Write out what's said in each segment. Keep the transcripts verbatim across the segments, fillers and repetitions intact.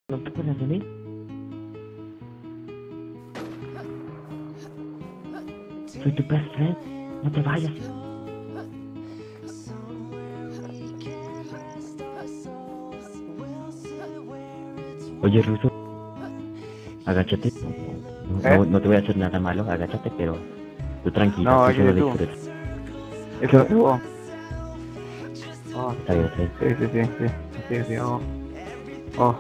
¿No te acuerdas de mí? Soy tu best friend. No te vayas. Oye, Ruso, agáchate. No, ¿Eh? no, no te voy a hacer nada malo, agáchate, pero tú tranquilo, No, tú es que solo eres tú. disfruta. Eso es vos. Oh, Está bien, está bien. sí, sí, sí, sí. Sí, sí, oh. Oh,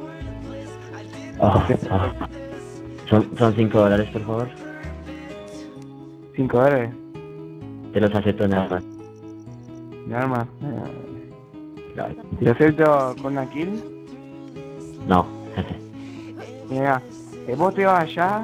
Oh, sí. oh. Son, son cinco dólares, por favor. Cinco dólares. Te los acepto nada más. Mi arma. Eh, Claro. ¿Te acepto con una kill? No. Mira, eh, vos te vas allá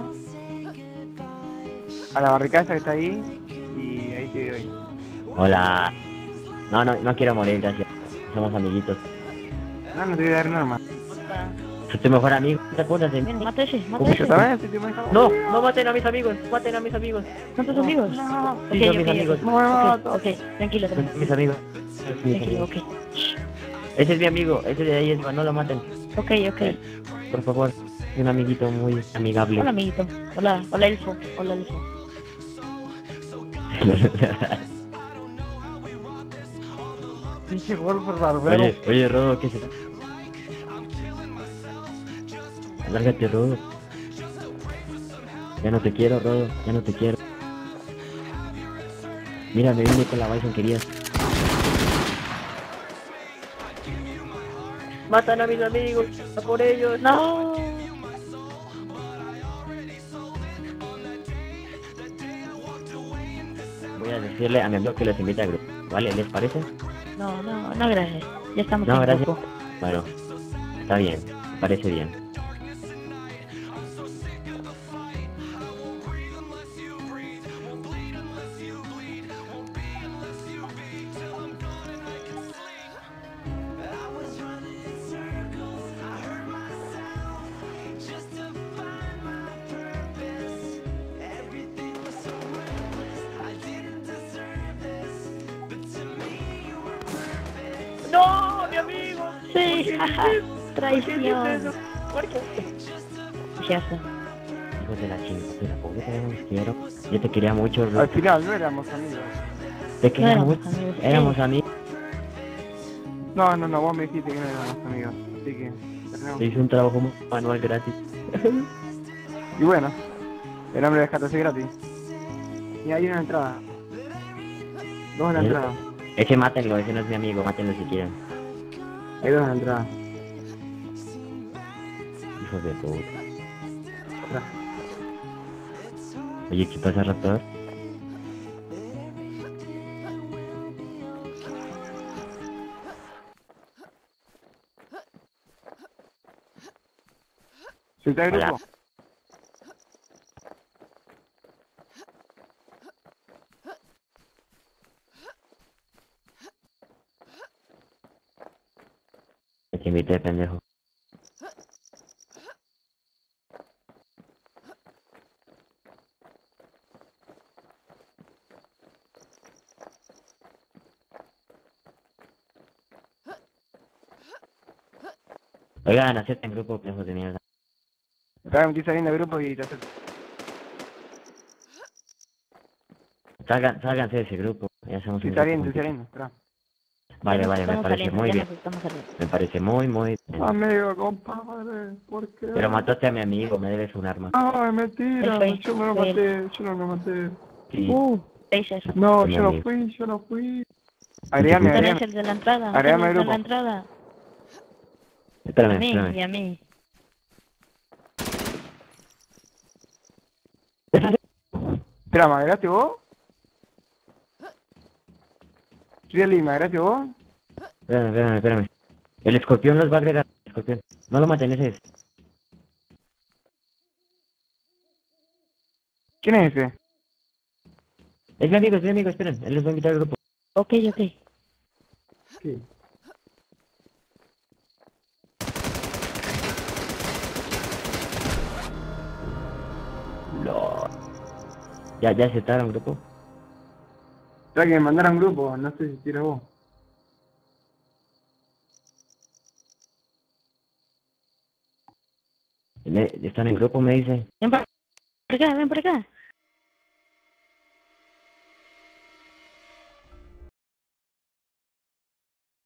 a la barricada que está ahí y ahí te doy. Hola. No, no, no quiero morir, gracias. Somos amiguitos. No, no te voy a dar un arma. Soy tu mejor amigo, ¿te acuerdas de mí? Ven, mata ese, mata Yo ese. también soy tu mejor No, amigo. no maten a mis amigos, maten a mis amigos. ¿Son tus No, amigos? No, Ok, Sí, son mis ok, amigos. ok. no me Ok, mato. ok, tranquilo, Son tranquilo. mis amigos. Son mis Tranquilo, amigos. ok. Ese es mi amigo, ese de ahí es, no lo maten. Ok, ok. Por favor, es un amiguito muy amigable. Hola, amiguito. Hola, hola, elfo. Hola, elfo. Pinche golpe barbero. Oye, oye, Rodo, ¿qué se da? Lárgate, Rodo. Ya no te quiero, Rodo, ya no te quiero. Mira, me vine con la Bison, querías. Matan a mis amigos, a por ellos. No. Voy a decirle a mi amigo que los invite al grupo, ¿vale? ¿Les parece? No, no, no, gracias. Ya estamos No, en gracias. grupo. Bueno, está bien, me parece bien. ¡No, mi amigo! Sí, jaja. Traición. ¿Por qué? Ya está. Hijos de la chingada, ¿por qué no los quiero? Yo te quería mucho, Al Ru. final no éramos amigos. Te No quería éramos mucho. amigos. Éramos Sí. amigos. No, no, no, vos me dijiste que no éramos amigos. Así que terminamos. Te hice un trabajo manual gratis. Y bueno, el hombre de J C gratis. Y hay una entrada. Dos en la ¿Eh? entrada. Ese mátenlo, ese no es mi amigo, mátenlo si quieren. Hay dos en la entrada. Hijos de puta. Oye, ¿qué pasa, raptor? ¿Se está el Hola. grupo? Te invité, pendejo. Oigan, acepten grupo, pendejos de mierda. Acá me estoy saliendo del grupo y te acepto. Salgan, sálganse de ese grupo. Ya somos Estoy un grupo saliendo, estoy juntito. saliendo. Espera. Vale, Ya nos vale, me estamos parece saliendo, muy ya bien. nos estamos saliendo. Me parece muy, muy bien. Amigo, compadre, ¿por qué? Pero mataste a mi amigo, me debes un arma. No, es mentira. Él fue, Yo no lo fue él. maté, yo no lo maté. Sí, Uh, Taser. No, Fue mi yo no amigo. fui, yo no fui. Agregame, Tú Tú eres agregame. el de la entrada. Tú Agregame eres al el de la grupo. entrada. Espérame, A mí, y espérame. a mí. Espera, ¿me agregaste vos? Really, ¿me agregaste vos? Espérame, espérame, espérame. El escorpión los va a agregar. Escorpión. No lo maten, ese es. ¿Quién es ese? Es mi amigo, es mi amigo, esperen. Él les va a invitar al grupo. Ok, ok. ¿Qué? No. Ya, ya aceptaron grupo. Espera que me mandaron grupo, no sé si quieres vos. Le- está en el grupo, me dice. Ven por acá, ven por acá.